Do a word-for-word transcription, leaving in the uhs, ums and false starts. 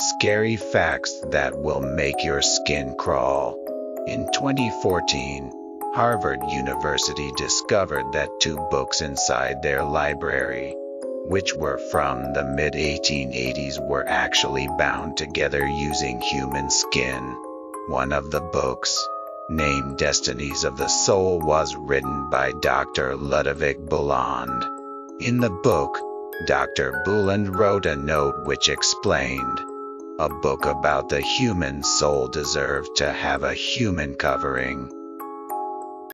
scary facts that will make your skin crawl. In twenty fourteen, Harvard University discovered that two books inside their library, which were from the mid eighteen eighties, were actually bound together using human skin. One of the books, named Destinies of the Soul, was written by Doctor Ludovic Bouland. In the book, Doctor Bouland wrote a note which explained, "A book about the human soul deserved to have a human covering."